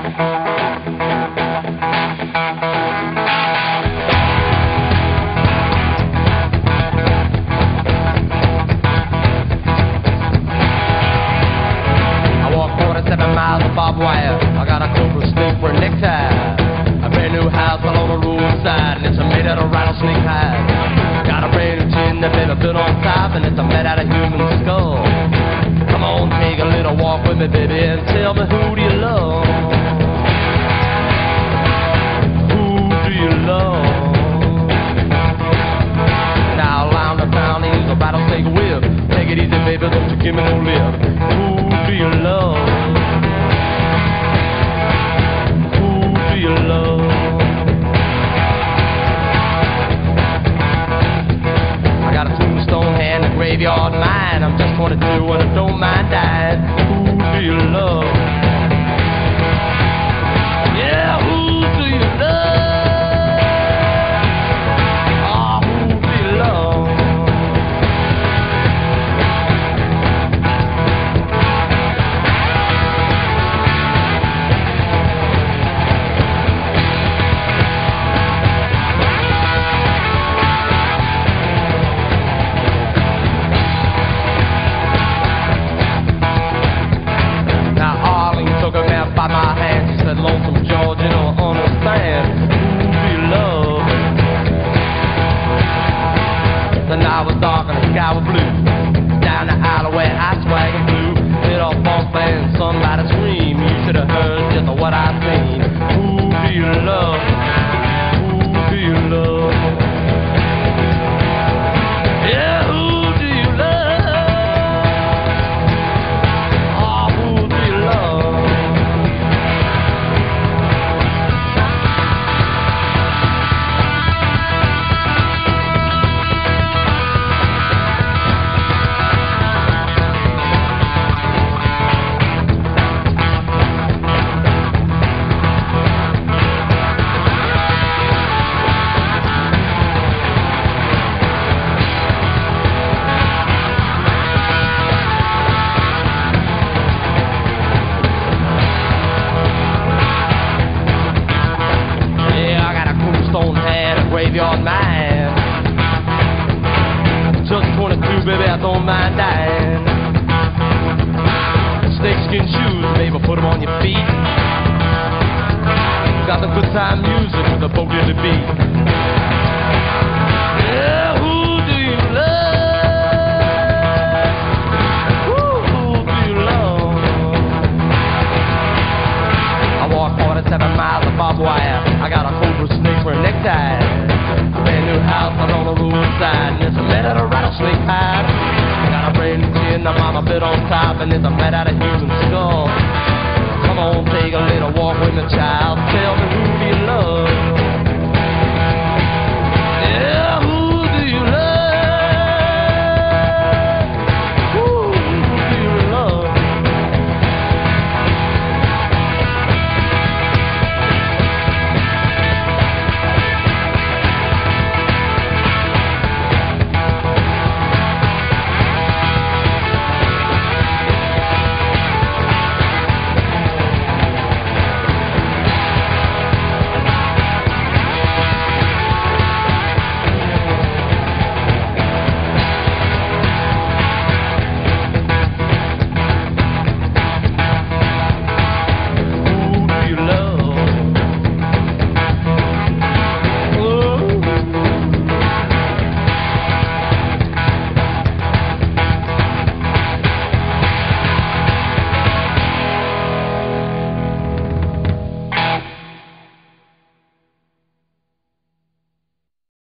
Barbed wire. I got a cobra snake for a necktie. A brand new house all on the roadside, and it's made out of rattlesnake hide. Got a brand new tin that been built on top, and it's made out of human skull. Come on, take a little walk with me, baby, and tell me, who do you love? Who do you love? Now around the town, he's a rattlesnake whip. Take it easy, baby, don't you give me no lip. Who do you love? I got a tombstone and a graveyard mind. I'm just 22 and I don't mind dying. Who do you love? Yeah, who do you love? Oh, who do you love? By my hand, she said, Lonesome George, you don't understand. Who do you love? The night was dark and the sky was blue. Down the alleyway, I swag and blue. Hit off bump and somebody scream. You should have heard just what I seen. Who do you love? Who do you love? Yeah, who do you love? Oh, who do you love? Graveyard man. Just 22, baby, I don't mind dying. Snakeskin shoes, baby, put them on your feet. Got the good time music with the boogie beat. Yeah, who do you love? Who do you love? I walk 47 miles of barbed wire. I got a cobra snake for a necktie. Brand new house out on the roadside, and it's made out of rattlesnake hide. Got a brand new tin, the mama bit on top, and it's made out of human skull. Come on, take a little walk with me, child.